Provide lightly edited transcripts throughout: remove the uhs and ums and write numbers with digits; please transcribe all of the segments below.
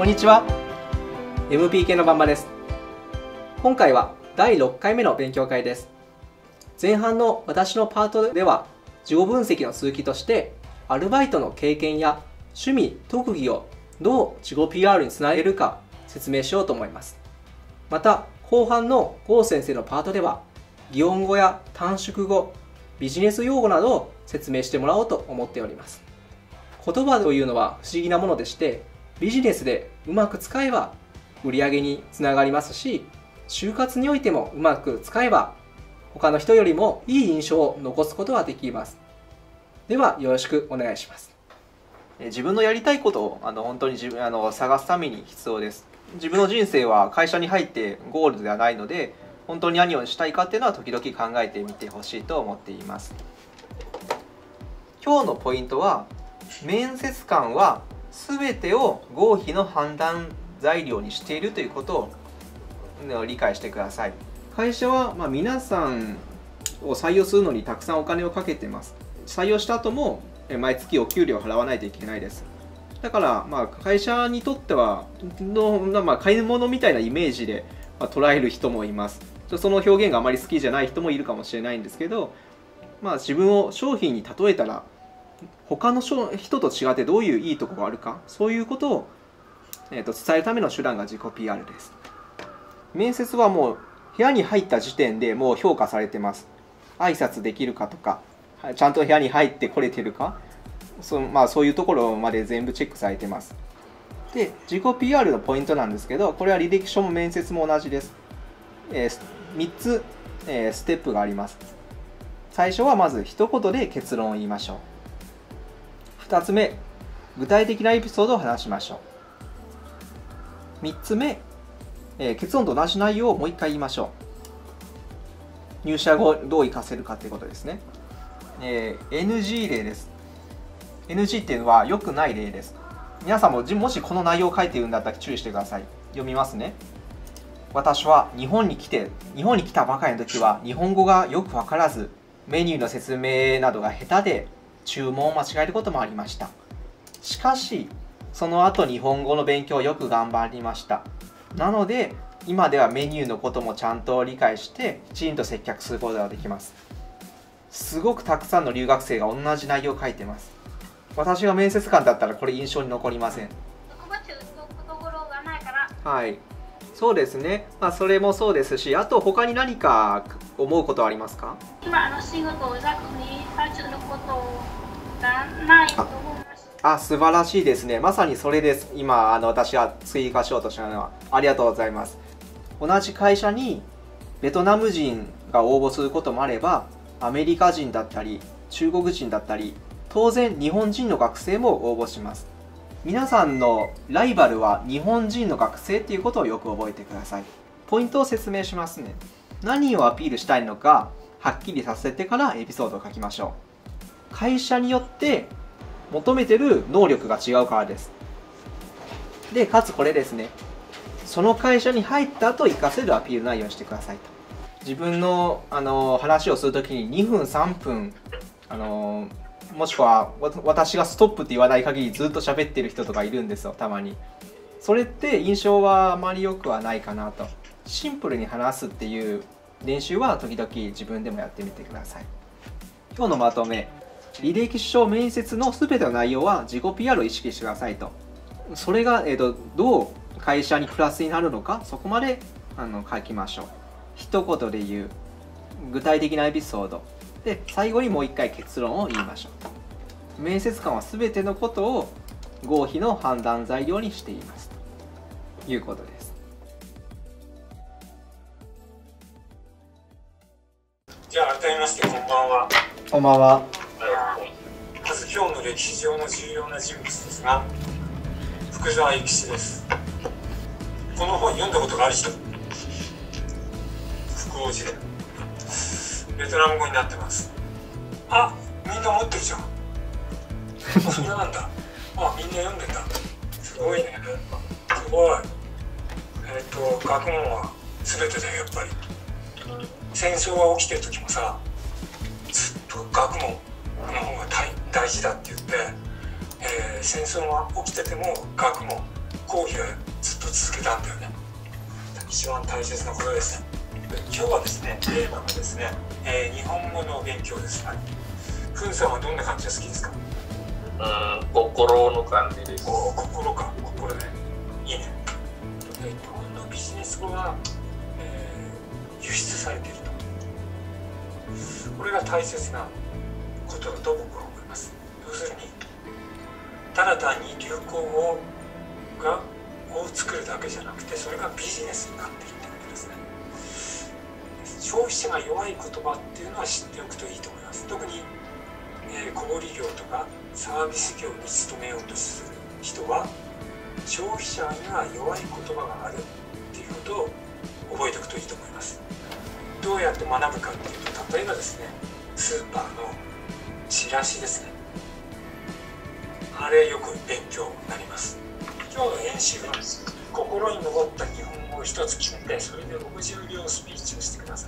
こんにちは。MPK のばんばです。今回は第6回目の勉強会です。前半の私のパートでは、自己分析の続きとして、アルバイトの経験や趣味・特技をどう自己 PR につなげるか説明しようと思います。また、後半の郷先生のパートでは、擬音語や短縮語、ビジネス用語などを説明してもらおうと思っております。言葉というのは不思議なものでして、ビジネスでうまく使えば売り上げにつながりますし、就活においてもうまく使えば他の人よりもいい印象を残すことができます。ではよろしくお願いします。自分のやりたいことを本当に探すために必要です。自分の人生は会社に入ってゴールではないので、本当に何をしたいかっていうのは時々考えてみてほしいと思っています。今日のポイントは、面接官は全てを合否の判断材料にしているということを理解してください。会社は皆さんを採用するのにたくさんお金をかけてます。採用した後も毎月お給料を払わないといけないです。だから会社にとっては買い物みたいなイメージで捉える人もいます。その表現があまり好きじゃない人もいるかもしれないんですけど、自分を商品に例えたら他の人と違ってどういういいところがあるか、そういうことを伝えるための手段が自己 PR です。面接はもう部屋に入った時点でもう評価されてます。挨拶できるかとか、ちゃんと部屋に入ってこれてるか、そういうところまで全部チェックされてます。で、自己 PR のポイントなんですけど、これは履歴書も面接も同じです。3つステップがあります。最初はまず一言で結論を言いましょう。2つ目、具体的なエピソードを話しましょう。3つ目、結論と同じ内容をもう一回言いましょう。入社後どう活かせるかということですね。NG 例です。NG っていうのは良くない例です。皆さんももしこの内容を書いているんだったら注意してください。読みますね。私は日本に来たばかりの時は日本語がよくわからず、メニューの説明などが下手で注文を間違えることもありました。しかしその後日本語の勉強をよく頑張りました。なので今ではメニューのこともちゃんと理解してきちんと接客することができます。すごくたくさんの留学生が同じ内容を書いてます。私が面接官だったらこれ印象に残りません。はい、そうですね。それもそうですし、あと他に何か思うことはありますか？ 今仕事を楽に最初のことがないと思います。 素晴らしいですね。まさにそれです。今私が追加しようとしたのは。ありがとうございます。同じ会社にベトナム人が応募することもあれば、アメリカ人だったり中国人だったり、当然日本人の学生も応募します。皆さんのライバルは日本人の学生ということをよく覚えてください。ポイントを説明しますね。何をアピールしたいのかはっきりさせてからエピソードを書きましょう。会社によって求めてる能力が違うからです。で、かつこれですね。その会社に入った後活かせるアピール内容にしてくださいと。自分の話をするときに2分3分もしくは私がストップって言わない限りずっと喋ってる人とかいるんですよ、たまに。それって印象はあまり良くはないかなと。シンプルに話すっていう練習は時々自分でもやってみてください。今日のまとめ。履歴書面接の全ての内容は自己 PR を意識してくださいと。それが、どう会社にプラスになるのか、そこまで書きましょう。一言で言う。具体的なエピソード。で、最後にもう一回結論を言いましょう。面接官は全てのことを合否の判断材料にしていますということです。 じゃあ改めましてこんばんは。 こんばんは。 まず今日の歴史上の重要な人物ですが、福沢諭吉です。この本読んだことがある人？福王寺伝。ベトナム語になってます。みんな持ってるじゃん。それなんだ。みんな読んでんだ。すごいね。すごい。学問は全てだよ、やっぱり。戦争が起きてる時もさ、ずっと学問の方が大事だって言って、戦争が起きてても学問、 講義はずっと続けたんだよね。一番大切なことですね。今日はですね、テーマがですね、日本語の勉強です。ふんさんはどんな感じが好きですか？ 心の感じです。 心か、心ね。いいね。日本のビジネス語は、輸出されていると。これが大切なことだと僕は思います。要するに、ただ単に流行語を作るだけじゃなくて、それがビジネスになっているということですね。消費者が弱い言葉っていうのは知っておくといいと思います。特に、小売業とかサービス業に勤めようとする人は、消費者には弱い言葉があるっていうことを覚えておくといいと思います。どうやって学ぶかっていうと、例えばですね、スーパーのチラシですね。あれよく勉強になります。今日の演習は心に残った日本語を一つ決めて、それで60秒スピーチをしてください。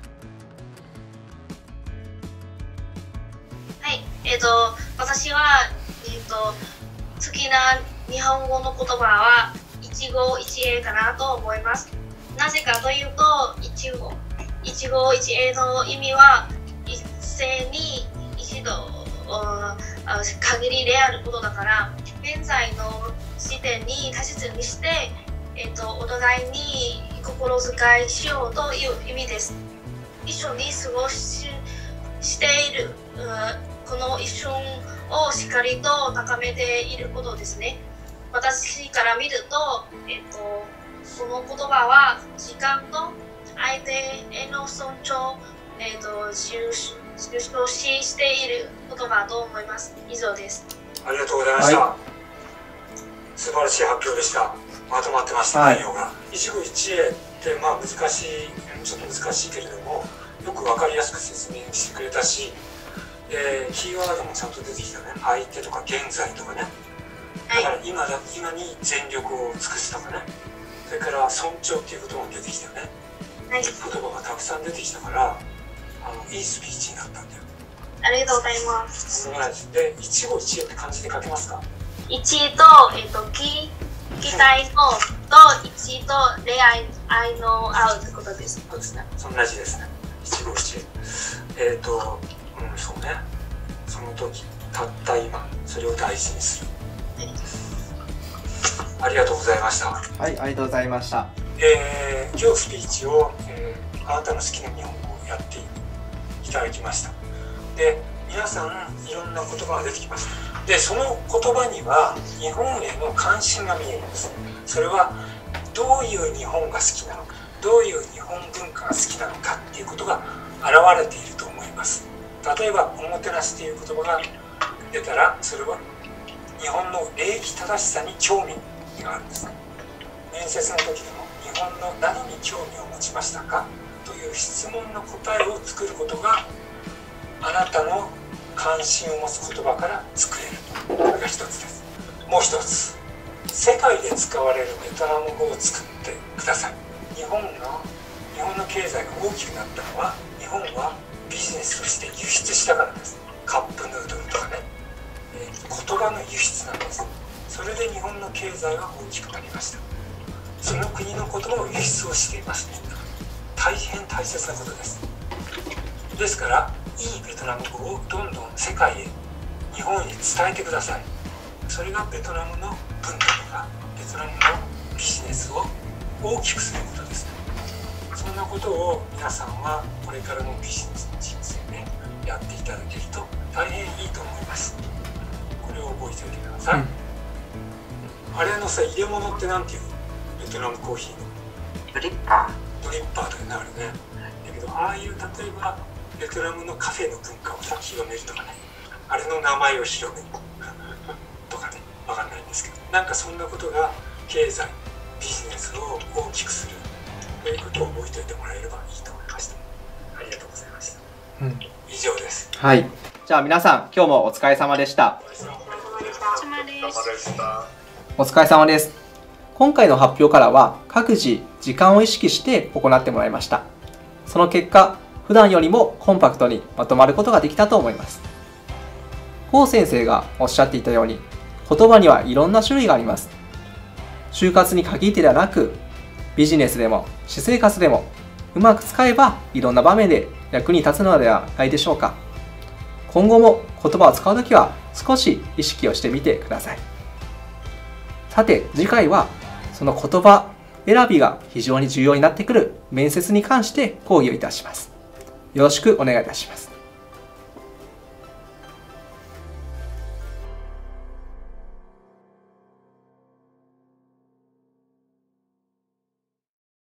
はい、私は、好きな日本語の言葉は一期一会かなと思います。なぜかというと、一期一会の意味は一斉に一度限りであることだから、現在の時点に大切にして、お互いに心遣いしようという意味です。一緒に過ごしている、この一瞬をしっかりと高めていることですね。私から見ると、その言葉は時間と相手への尊重、重視している言葉と思います。以上です。 ありがとうございました。 はい、 素晴らしい発表でした。まとまってました、内容が。一期一会って難しい、ちょっと難しいけれども、よくわかりやすく説明してくれたし、キーワードもちゃんと出てきたね。相手とか現在とかね。だから今に全力を尽くすとかね。それから尊重っていうことも出てきたよね。言葉がたくさん出てきたから、いいスピーチになったんだよ。 ありがとうございます。 で、一期一会って漢字で書けますか？ 一と、期待のと一と恋愛の合うってことです。 そうですね。そんな字ですね。一期一会。そうね。その時、たった今、それを大事にする。ありがとうございました。 はい、ありがとうございました。 今日スピーチを、あなたの好きな日本語をやっていただきました。で、皆さんいろんな言葉が出てきます。で、その言葉には日本への関心が見えるんです。それはどういう日本が好きなのか、どういう日本文化が好きなのかっていうことが現れていると思います。例えば、おもてなしという言葉が出たら、それは日本の礼儀正しさに興味があるんですね。面接の時でも、日本の何に興味を持ちましたかという質問の答えを作ることが、あなたの関心を持つ言葉から作れる。これが一つです。もう一つ、世界で使われるベトナム語を作ってください。日本の経済が大きくなったのは、日本はビジネスとして輸出したからです。カップヌードルとかね、言葉の輸出なんです。それで日本の経済は大きくなりました。その国の言葉を輸出をしています。みんな大変大切なことです。ですから、いいベトナム語をどんどん世界へ、日本に伝えてください。それがベトナムの文化とかベトナムのビジネスを大きくすることです。そんなことを皆さんはこれからのビジネスの人生でやっていただけると大変いいと思います。これを覚えておいてください。あれのさ、入れ物ってなんていうベトナムコーヒーのドリッパとかになるね。だけど、ああいう例えばベトナムのカフェの文化を広めるとかね、あれの名前を広めるとかね、わかんないんですけど、なんかそんなことが経済、ビジネスを大きくするということを覚えておいてもらえればいいと思いました。ありがとうございました。以上です。 はい。じゃあ皆さん、今日もお疲れ様でした。お疲れ様です。今回の発表からは各自時間を意識して行ってもらいました。その結果、普段よりもコンパクトにまとまることができたと思います。コウ先生がおっしゃっていたように、言葉にはいろんな種類があります。 就活に限ってではなく、ビジネスでも私生活でもうまく使えばいろんな場面で役に立つのではないでしょうか。今後も言葉を使うときは少し意識をしてみてください。さて次回はその言葉選びが非常に重要になってくる面接に関して講義をいたします。よろしくお願いいたします。